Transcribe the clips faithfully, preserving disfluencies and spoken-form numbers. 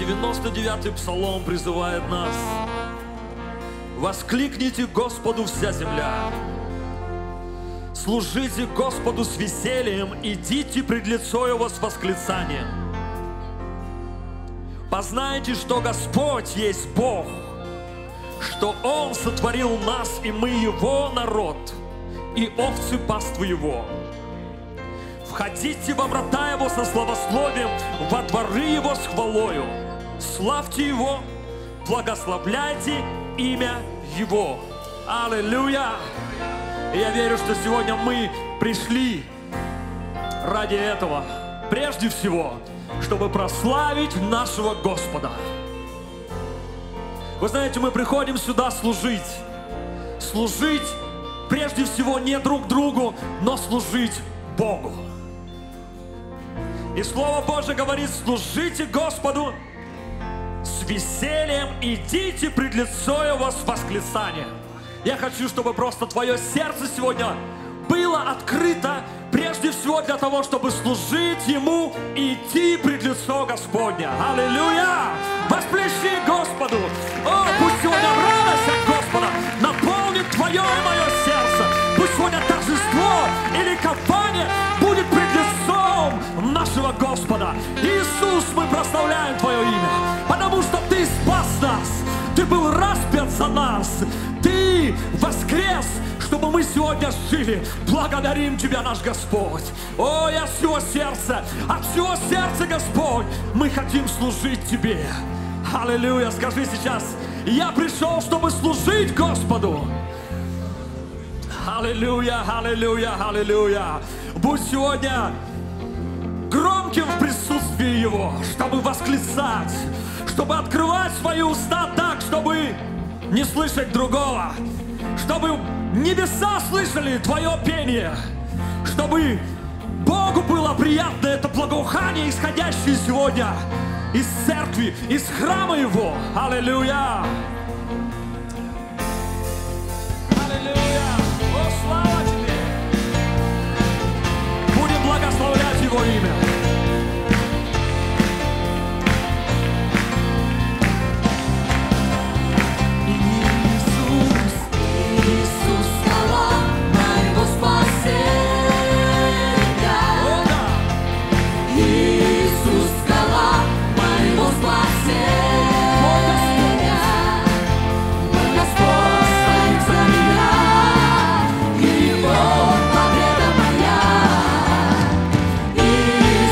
девяносто девятый псалом призывает нас: воскликните Господу вся земля, служите Господу с весельем, идите пред лицо Его с восклицанием. Познайте, что Господь есть Бог, что Он сотворил нас, и мы Его народ, и овцы паствы Его. Входите во врата Его со славословием, во дворы Его с хвалою. Славьте Его, благословляйте имя Его. Аллилуйя! И я верю, что сегодня мы пришли ради этого, прежде всего, чтобы прославить нашего Господа. Вы знаете, мы приходим сюда служить. Служить прежде всего не друг другу, но служить Богу. И Слово Божие говорит: служите Господу с весельем, идите пред лицо Его с восклицанием. Я хочу, чтобы просто твое сердце сегодня было открыто прежде всего для того, чтобы служить Ему и идти пред лицо Господня. Аллилуйя! Воспляши Господу! О, пусть сегодня радость от Господа наполнит твое и мое сердце. Пусть сегодня торжество и ликование будет пред лицом нашего Господа. Иисус, мы прославляем Твое имя, потому что Ты спас нас, Ты был распят за нас, Ты воскрес, чтобы мы сегодня жили. Благодарим Тебя, наш Господь. О, я от всего сердца, от всего сердца, Господь, мы хотим служить Тебе. Аллилуйя! Скажи сейчас: я пришел, чтобы служить Господу. Аллилуйя, аллилуйя, аллилуйя. Будь сегодня громким в присутствии Его, чтобы восклицать, чтобы открывать свои уста так, чтобы не слышать другого, чтобы небеса слышали Твое пение, чтобы Богу было приятно это благоухание, исходящее сегодня из церкви, из храма Его. Аллилуйя! Аллилуйя! О, слава Тебе! Будем благословлять Его имя. И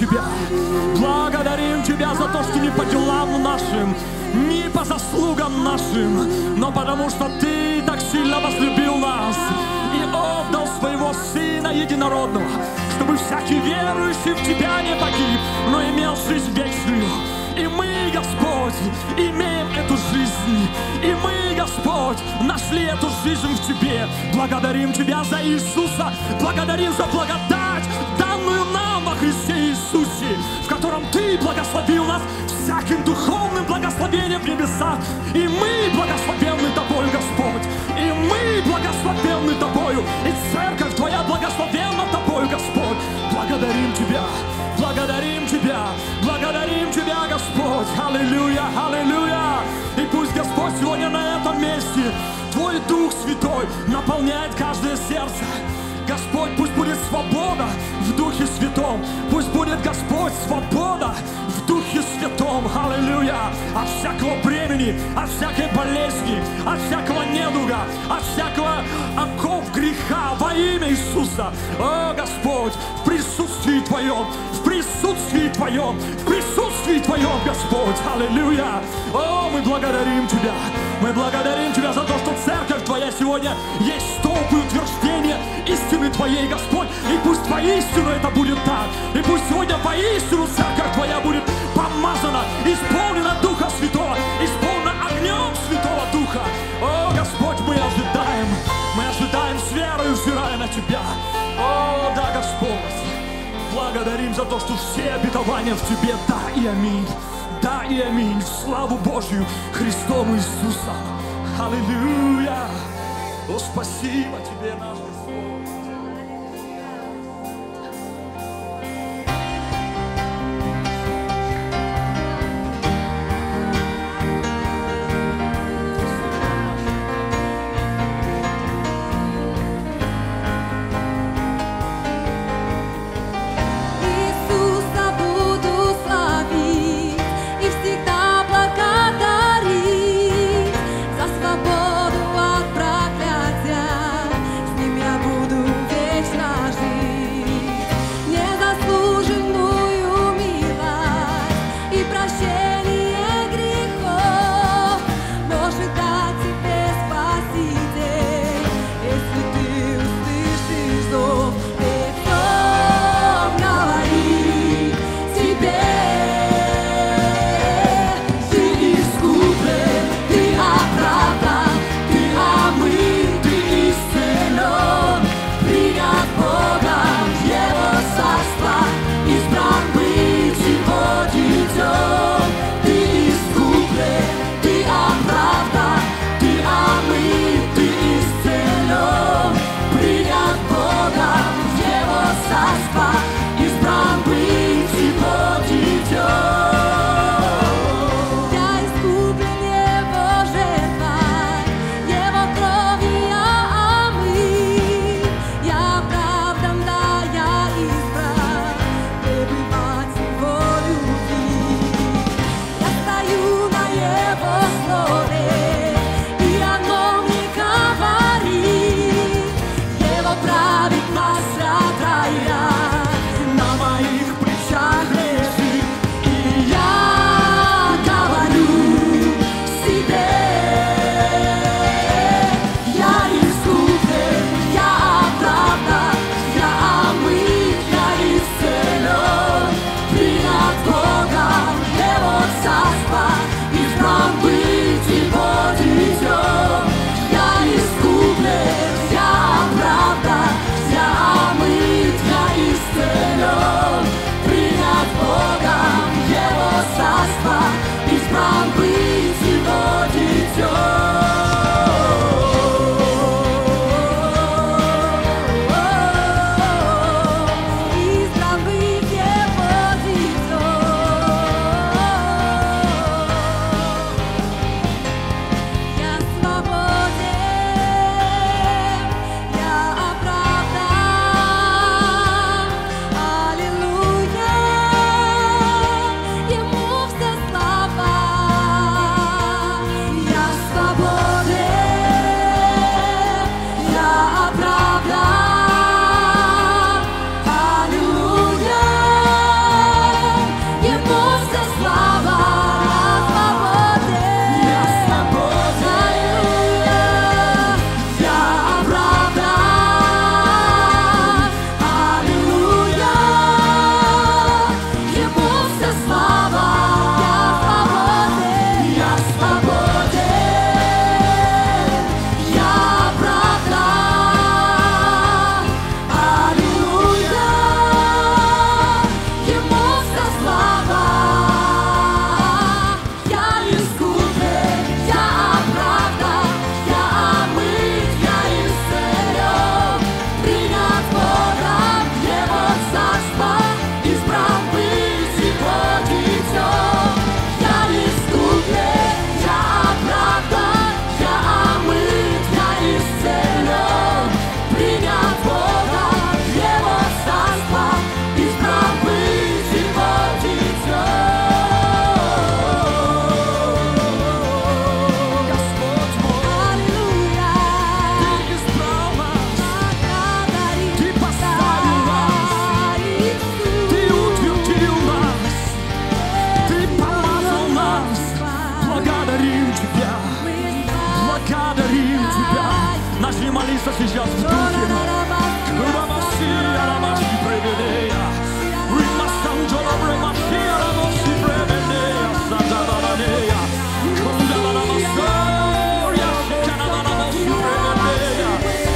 Тебя. Благодарим Тебя за то, что не по делам нашим, не по заслугам нашим, но потому что Ты так сильно возлюбил нас и отдал Своего Сына Единородного, чтобы всякий верующий в Тебя не погиб, но имел жизнь вечную. И мы, Господь, имеем эту жизнь. И мы, Господь, нашли эту жизнь в Тебе. Благодарим Тебя за Иисуса. Благодарим за благодать, данную нам во Христе Иисусе, в котором Ты благословил нас всяким духовным благословением в небесах. И мы благословенны Тобою, Господь. И мы благословенны Тобою. И церковь Твоя благословенна Тобою, Господь. Благодарим Тебя. Благодарим Тебя, благодарим Тебя, Господь. Аллилуйя, аллилуйя. И пусть Господь сегодня на этом месте, Твой Дух Святой наполняет каждое сердце. Господь, пусть будет свобода в Духе Святом. Пусть будет, Господь, свобода в Духе Святом. Аллилуйя. От всякого бремени, от всякой болезни, от всякого недуга, от всякого оков греха во имя Иисуса. О, Господь, в присутствии Твоем, в присутствии Твоем, в присутствии Твоем, Господь. Аллилуйя. О, мы благодарим Тебя. Мы благодарим Тебя за то, что церковь Твоя сегодня есть столб и утверждение истины Твоей, Господь. И пусть воистину это будет так. И пусть сегодня воистину церковь Твоя будет помазана, исполнена Духа Святого, исполнена огнем Святого Духа. О, Господь, мы ожидаем, мы ожидаем с верой, взирая на Тебя. О, да, Господь, благодарим за то, что все обетования в Тебе, да и аминь. Да и аминь. В славу Божью Христом Иисусом. Аллилуйя. О, спасибо Тебе, наш Господь. Свободу от проклятия, с ним я буду просто сейчас в духе. Рамасия, рамаши, преведея. Римасанджола, бремашия, рамаши, преведея. Садаварадея. Кундаварамасория, шиканаварамаши, преведея.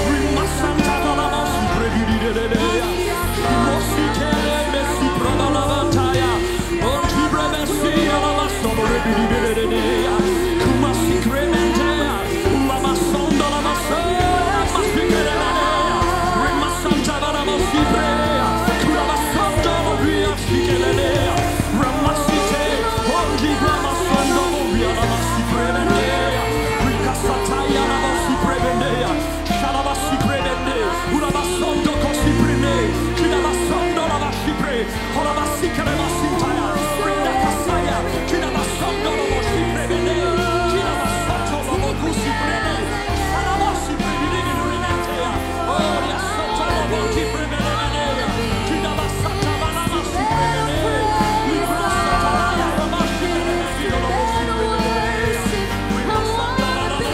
Римасантаварамаши, преведея. Моси келемеси, пробалаватая. Онти бревесия, рамасоба, преведея. Kumasi krementea. Lamasonda, lamasea. Masikelelea. Rimasanta, varamosibrea. Kurabasanda, varia, sikelelea. Ramasite. Ongi, ramasonda, varia, lamasipremenea. Rikasataya, lamasipremenea. Shalamasipremene. Urabasondo, kosiprene. Kinabasondo, lamasibre. Holamasikelemasimtaya. Rindakasaya. Kinabasondo, lamasipremene. Kinabasoto, lamakusiprene. Shalamasipremene, rimentea. Oh, yasoto, lamakipremenea. Kinabasata, valamasipremene. Librasataya, lamasipremene, lamasipremene. Rimasata,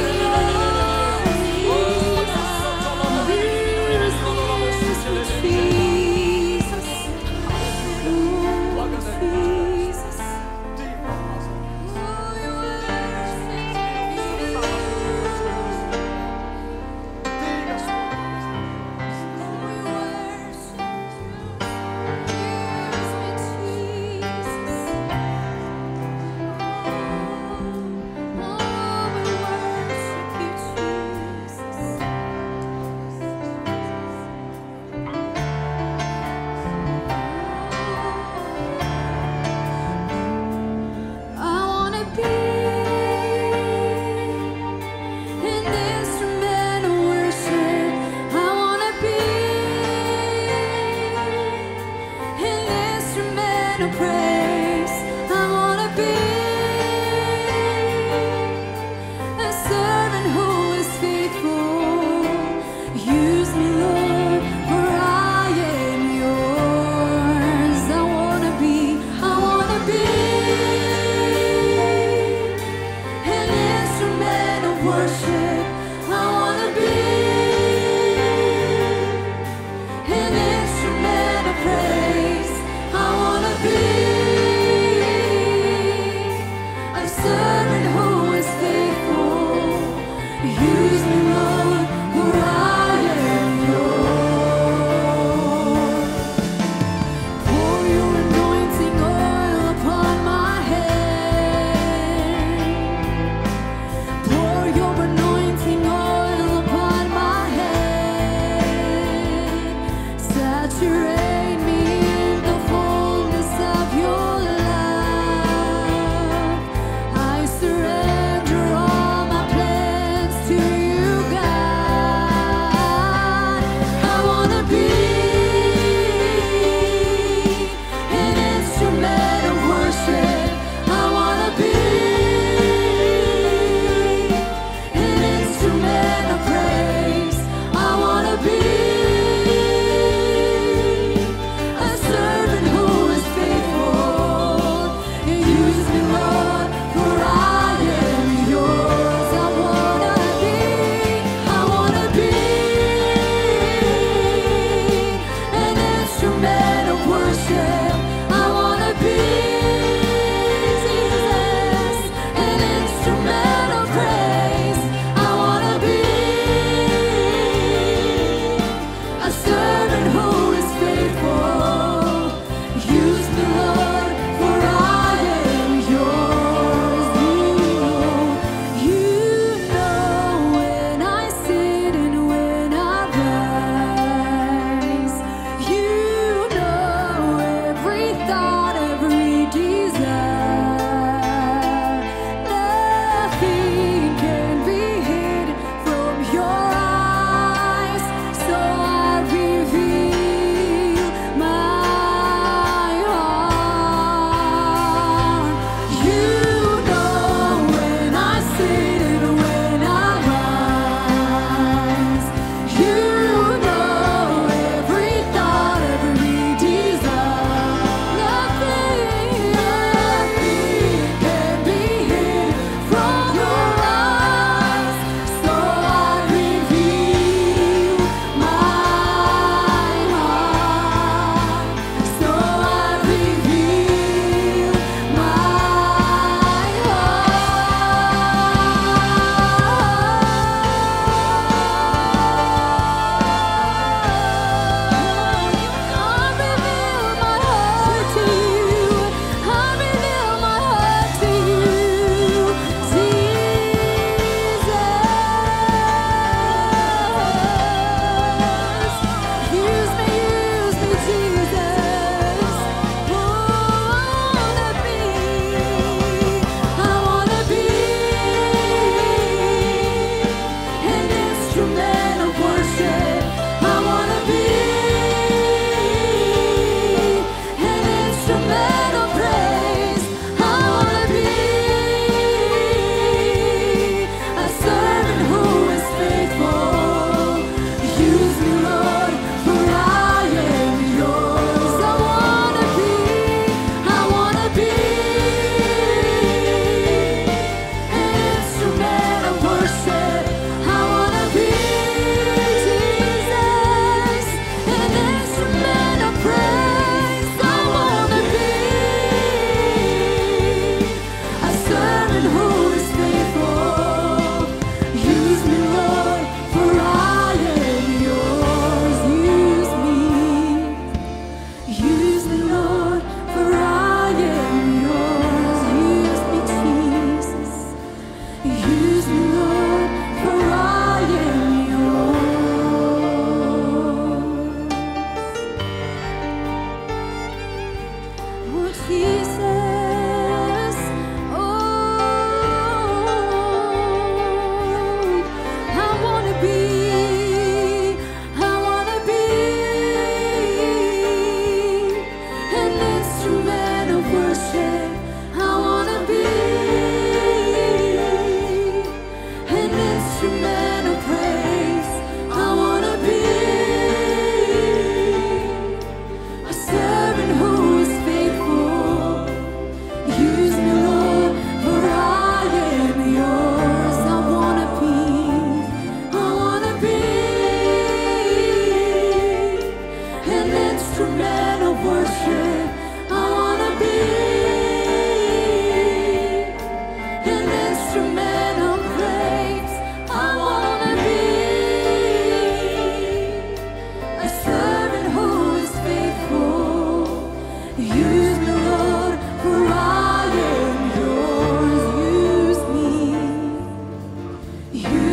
valamerenenenenene. Oh, yasoto, lamakipremenene, Pour your anointing You